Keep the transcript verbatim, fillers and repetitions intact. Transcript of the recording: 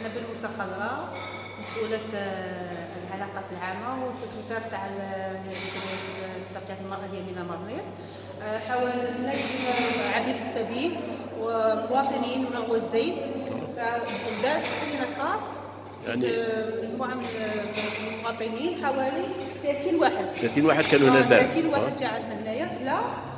انا بلوسه خضراء، مسؤوله العلاقات العامه وسكرتير تاع ترقيه المراه ديال مينا مرنيط. حاولنا عبير السبيل ومواطنين وزيت دار في النقاط، يعني مجموعه من المواطنين حوالي ثلاثين واحد ثلاثين واحد كانوا هنا البارح. ثلاثين واحد جا عندنا هنايا. لا